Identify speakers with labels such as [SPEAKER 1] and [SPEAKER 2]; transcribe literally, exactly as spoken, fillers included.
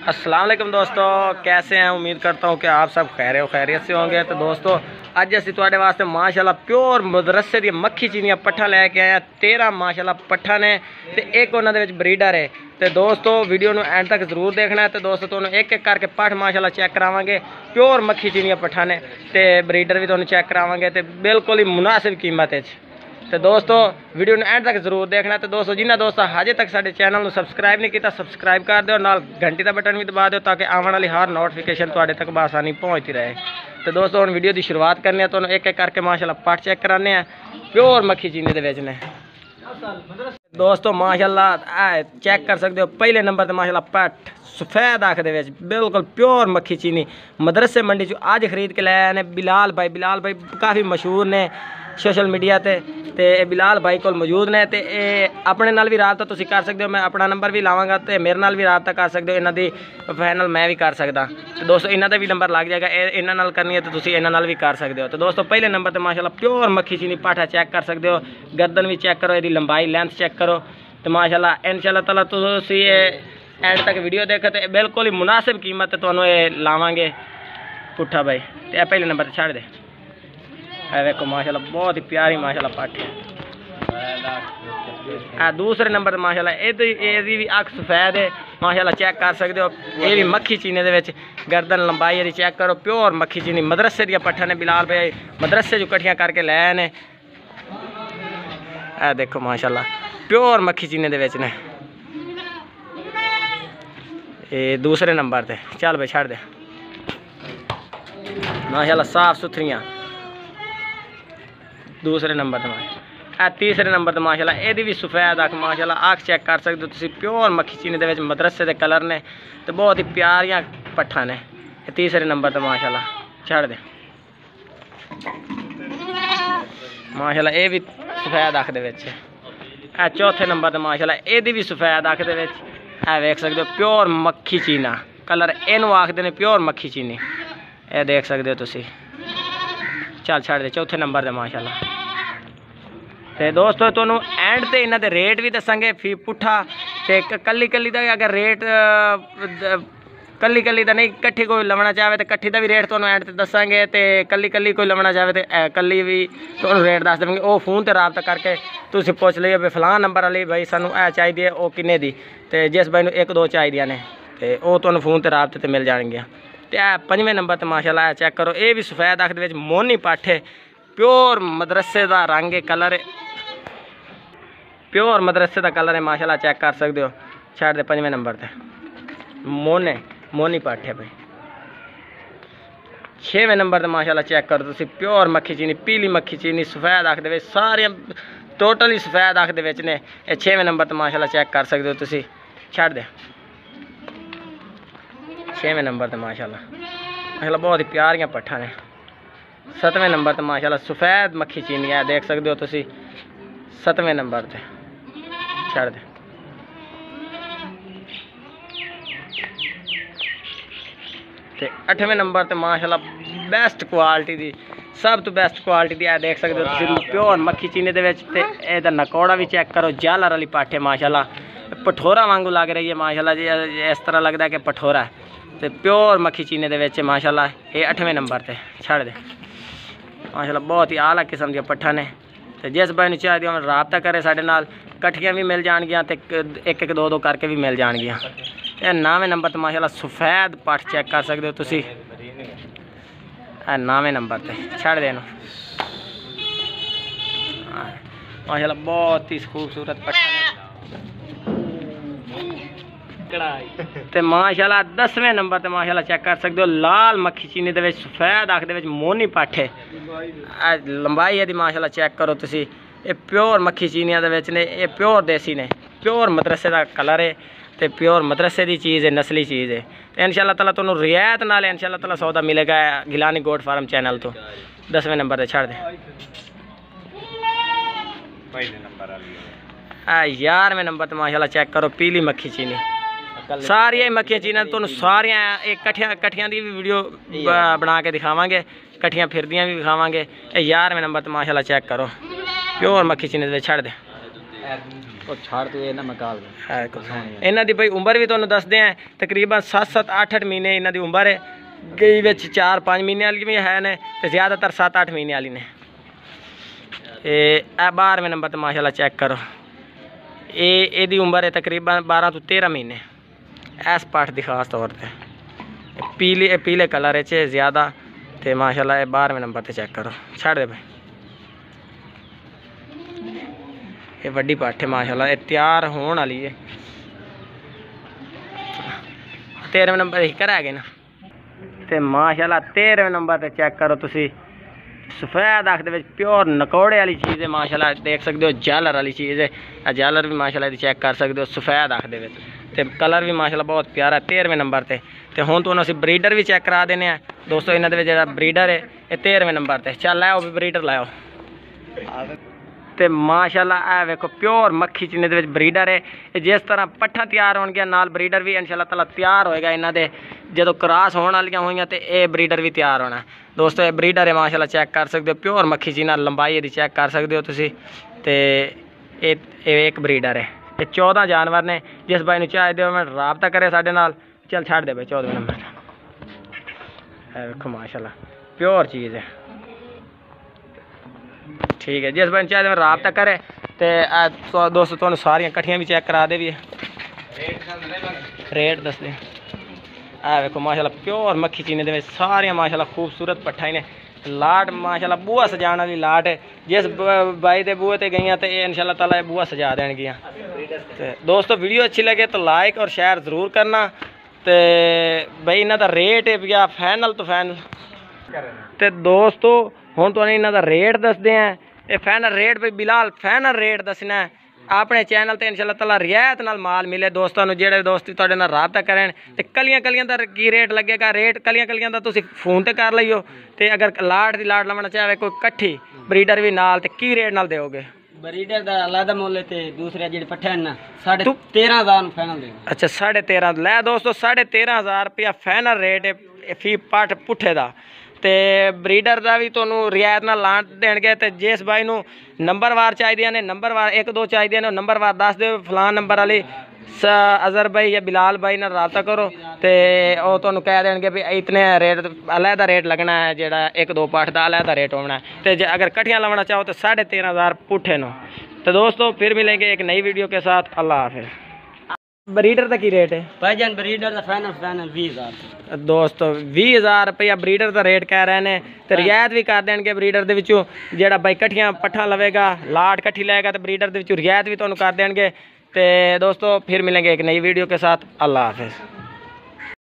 [SPEAKER 1] अस्सलाम वालेकुम दोस्तों, कैसे हैं? उम्मीद करता हूँ कि आप सब खैर खैरियत से होंगे। तो दोस्तों अज असी तुहाडे वास्ते माशाल्लाह प्योर मदरसे दी मक्खी चीनियां पट्ठा लैके आए हैं। तेरह माशाल्लाह पट्ठा ने ते एक उन्हां दे विच ब्रीडर है। तो दोस्तों वीडियो नूं एंड तक जरूर देखना है। तो दोस्तों तुहानूं एक एक करके पट्ठ माशाल्लाह चेक करावांगे। प्योर मक्खी चीनियां पट्ठा ने ते ब्रीडर भी तुहानूं चेक करावांगे ते बिल्कुल ही मुनासिब कीमत है। तो दोस्तों वीडियो ने एंड तक जरूर देखना। तो दोस्तों जिन्हें दोस्तों हजे तक साडे चैनल को सबसक्राइब नहीं किया सब्सक्राइब कर दो, नाल घंटी का बटन भी दबा दो ताकि आने वाली हर नोटिफिकेशन तुहाडे तक बआसानी पहुँचती रहे। तो दोस्तों हम वीडियो की शुरुआत करने तो एक एक करके माशाल्लाह पट चेक कराने हैं। प्योर मक्खी चीनी दे विच ने दोस्तों माशाल्लाह चेक कर सकते हो। पहले नंबर पर माशाल्लाह पट सफेद आँख दे विच बिल्कुल प्योर मक्खी चीनी मदरसे मंडी चो अज खरीद के लाया ने बिलाल भाई। बिलाल भाई काफ़ी मशहूर ने सोशल मीडिया ते ते बिलाल भाई को मौजूद ने। ते अपने नाल भी राबता तुसीं कर सकते हो। मैं अपना नंबर भी लावांगा तो मेरे नाल भी राबता कर सकते हो। इन्हां दी फाइनल मैं भी कर सकदा। तो दोस्तों इन्हां दा भी नंबर लग जाएगा। इन्हां नाल करनी है तो तुसीं इन्हां नाल भी कर सकते हो। तो दोस्तों पहले नंबर पर माशाल्लाह प्योर मक्खी चीनी पाठा चेक कर सकते हो। गर्दन भी चेक करो, इसकी लंबाई लेंथ चेक करो। तो माशाल्लाह इंशाल्लाह ताला तुसीं एंड तक वीडियो देखो तो बिल्कुल ही मुनासिब कीमत तुहानूं लावांगे पुट्ठा भाई। तो पहले नंबर पर छड़ दे देखो माशाल्लाह बहुत ही प्यारी माशाल्लाह पट्ठ है। दूसरे नंबर पर माशाल्लाह एदी भी अख सफेद है माशाल्लाह चेक कर सकते हो। ये भी मक्खी चीनी दे विच गर्दन लंबाई यदि चेक करो। प्योर मक्खी चीनी मदरसे दी पट्ठा ने बिलाल भाई मदरसे जो कट्ठियां करके लाए ने। आ देखो माशाल्लाह प्योर मक्खी चीनी दे विच ने। ये दूसरे नंबर पे चल भाई छड़ दे माशाल्लाह साफ सुथरियाँ। दूसरे नंबर पर माशा तीसरे नंबर पर माशाल्लाह एदी भी सफेद अख माशाल्लाह अख चेक कर सकते हो तुसीं। प्योर मक्खी चीनी दे विच मदरसे दे कलर ने तो बहुत ही प्यारियां पट्ठा ने। तीसरे नंबर पर माशाल्लाह छड़ दे माशाल्लाह ये भी सफेद अख दे विच है। चौथे नंबर पर माशाल्लाह एदी भी सफेद अख दे विच है। वेख सकते हो प्योर मक्खी चीना कलर इनू आखते हैं प्योर मक्खी चीनी। ये देख सकते हो तुसीं। चल छड़ दे चौथे नंबर पर माशाल्लाह। तो दोस्तों तुहानूं एंड ते इन्हां दे रेट भी दसांगे फी पुट्ठा ते कल्ली कल्ली दा अगर रेट कल्ली कल्ली दा नहीं कट्ठी कोई लवना चाहे तो कट्ठी दा भी रेट तुहानूं एंड ते दसांगे। ते कल्ली कल्ली कोई लवना चाहे तो कल्ली भी तुहानूं रेट दस देंगे। वो फोन ते राबता करके तुसीं पुछ लियो भी फलां नंबर वाली भाई सानूं ऐ चाहिदी है वो किन्ने दी। ते जिस भाई नूं एक दो चाहिदियां ने ते वो तुहानूं फोन ते राबते ते मिल जाणगियां। ते पंजवें नंबर पर माशाल्लाह चेक करो। ये भी सफेद अख दे विच मोनी पट्ठ है। प्योर मदरसे का रंग है कलर है। प्योर मदरसे का कलर है माशाल्लाह चेक कर सकते हो। छड़ दे पंजवें नंबर पे मोने मोनी पट्ठ है भाई। छेवें नंबर पर माशाल्लाह चेक करो तुसीं प्योर मक्खी चीनी पीली मक्खी चीनी सफेद अख दे विच सारियां टोटल ही सफेद अख दे विच ने। ये छेवें नंबर पर माशाल्लाह चेक कर सकते हो तुसीं। छड़ दे छेवें नंबर पर माशाल्लाह माशाल्लाह बहुत ही प्यारियां पट्ठा ने। सतवें नंबर पर माशाल्लाह सफेद मक्खी चीनी है देख सकते हो तुसीं। सतवें नंबर पे छड़ दे ते अठवें नंबर पे माशाल्लाह बेस्ट क्वालिटी दी सब तो बेस्ट क्वालिटी दी है देख सकते हो तुसीं। प्योर मक्खी चीनी दे विच ते एदा नकौड़ा भी चेक करो। जालर वाली पट्ठ है माशाल्लाह पठोरा वांगू लग रही है माशाल्लाह जी। इस तरह लगता है कि पठोरा है। तो प्योर मक्खी चीनी दे विच माशाल्लाह ये अठवें नंबर पे छड़ दे माशाल्लाह बहुत ही आला किस्म दी पट्ठा ने। तो जिस भाई नूं चाहिए हो राबता करे साडे नाल कट्ठियां भी मिल जाणगियां ते एक एक दो दो करके भी मिल जाणगियां। ते नौवें नंबर पर माशाल्लाह सफेद पट्ठ चेक कर सकते हो तुसीं। नौवें नंबर पे छड़ दे माशाल्लाह बहुत ही खूबसूरत पट्ठा ने। ते माशाल्लाह दसवें नंबर पे माशाल्लाह चेक कर सकते हो लाल मक्खी चीनी दे विच सफेद अख दे विच मोनी पट्ठ है। लंबाई यदि माशाल्लाह चेक करो तुसीं। ये प्योर मक्खी चीनियां दे विच ने। ये प्योर देसी ने प्योर मदरसे का कलर है तो प्योर मदरसे की चीज़ है नस्ली चीज़ है। तो इंशाल्लाह ताला तुहानूं रियायत नाल इंशाल्लाह ताला सौदा मिलेगा गिलानी गोट फार्म चैनल तो। दसवें नंबर पर छड़ दे ग्यारहवें नंबर पर माशाल्लाह चेक करो पीली मक्खी चीनी सारिया मक्खियां चीना तुहानूं सारियां एक कट्ठियां कट्ठियां दी भी वीडियो बना के दिखावांगे कट्ठियां फिरदियां भी दिखावांगे। ग्यारहवें नंबर पर माशाल्लाह चेक करो प्योर मक्खी चीनी दे छड़ दे इन्हां दी भाई उम्र भी तुहानूं दसदे हैं तकरीबन सत्त सत्त अठ अठ महीने इन्हां दी उम्र है। कई विच चार पाँच महीने वाली भी है ने ते ज़्यादातर सत्त अठ महीने वाली ने। ए बारहवें नंबर ते माशाल्लाह चेक करो, ये एदी उम्र है तकरीबन बारह तो तेरह महीने। इस पाठ दी खास तौर पे पीले पीले कलर च ज़्यादा ते माशाल्लाह बारहवें नंबर ते चेक करो। छड़ दे भाई, ये वड्डी पाठ है माशाल्लाह, ये तैयार होने वाली है। तेरहवें नंबर ही करा गए ना ते माशाल्लाह तेरहवें नंबर ते चेक करो तुसी सफेद अख दे प्योर नकोड़े वाली चीज़ है माशाल्लाह, देख सकते हो जालर वाली चीज़ है। जालर भी माशाल्लाह चेक कर सकते हो सफेद अख दे ते कलर भी माशाल्लाह बहुत प्यारा है। तेरहवें नंबर ते ते हुण तुहानूं असीं ब्रीडर भी चेक करा देने हैं दोस्तों। इन्हां दे विच जिहड़ा ब्रीडर है ये तेरहवें नंबर ते। चल लाओ भी ब्रीडर लाओ ते माशाल्लाह ए वेखो प्योर मक्खी चीने दे विच ब्रीडर है। जिस तरह पट्ठा तैयार होणगियां नाल ब्रीडर भी इंशाअल्लाह ताला तैयार होएगा। इन्हां दे जदों क्रॉस होण वालियां होईयां ते ये ब्रीडर भी तैयार होना दोस्तों। ये ब्रीडर है माशाल्लाह, चेक कर सकते हो प्योर मक्खी चीना, लंबाई इहदी चेक कर सकते हो तुसी ते ये एक ब्रीडर है। ये चौदह जानवर ने। जिस भाई नूं चाहिदे हो मैं राबता करे साडे नाल। चल छड्ड दे भाई चौदहवें नंबर ते वेखो माशाल्लाह प्योर चीज़ है, ठीक है। जिस भाई नूं चाहिदे राबता करे ते दोस्तों तुहानूं सारियां कट्ठियां भी चेक करा दे भी रेट दस दे। आ वेखो माशाल्लाह प्योर मक्खी चीने दे सारियां माशाल्लाह खूबसूरत पट्ठा ने। लाट माशाल्लाह बूआ सजाने वाली लाट है। जिस बाई दे बूए ते गईयां ते इंशाल्लाह ताला बूआ सजा देणगियां। ते दोस्तों वीडियो अच्छी लगे तो लाइक और शेयर ज़रूर करना। ते भाई इन्हां दा रेट है भैया फाइनल तो फाइनल ते दोस्तों हुण तुहानूं इन्हां दा रेट दसदे हैं। ये फाइनल रेट भाई बिलाल फाइनल रेट दसना है अपने चैनल ते इंशाल्लाह ताला रियायत नाल माल मिले दोस्तों नूं। जेहड़े दोस्त तुहाडे नाल राबता करन ते कलियां कलियां दा की रेट लगेगा। रेट कलियां कलियां दा तुसीं फोन ते कर लइयो ते अगर लाट दी लाट लवना चाहे कोई कट्ठी ब्रीडर भी नाल ते की रेट नाल देओगे?
[SPEAKER 2] ब्रीडर दा अलग मुल्ल ते दूसरे जेहड़े पट्ठे ना साढ़े तेरह हज़ार नूं फाइनल देओ।
[SPEAKER 1] अच्छा साढ़े तेरह लै दोस्तों, साढ़े तेरह हज़ार रुपया फाइनल रेट है फी पट्ठ पुट्ठे दा। ते ब्रीडर का भी तुहानूं रियायत नाल लाण देणगे। ते जिस भाई नूं नंबरवार चाहिए ने नंबरवार एक दो चाहिए ने नंबरवार दस दे फलान नंबर वाली अजहर भाई या बिलाल भाई नाल राबता करो ते ओह तुहानूं कह देणगे भी इतने रेट अलहदा रेट लगना है, जेड़ा एक दो पाठ का अलहदा रेट होना है। तो जे अगर कट्ठियां लवना चाहो तो साढ़े तेरह हज़ार पुट्ठे नो। तो दोस्तों फिर मिलेंगे एक नई वीडियो के साथ। अल्लाह हाफिज़। ब्रीडर का की रेट है
[SPEAKER 2] भाईजान? ब्रीडर का फाइनल फाइनल बीस हज़ार
[SPEAKER 1] दोस्तों, बीस हज़ार रुपया ब्रीडर का रेट कह रहे हैं। तो रियायत भी कर देंगे ब्रीडर के विचों। जेड़ा भाई कट्ठियां पट्ठा लवेगा लाट कट्ठी लेगा तो ब्रीडर के विचों रियायत भी तुहानूं कर देंगे। तो दोस्तों फिर मिलेंगे एक नई वीडियो के साथ। अल्लाह हाफिज़।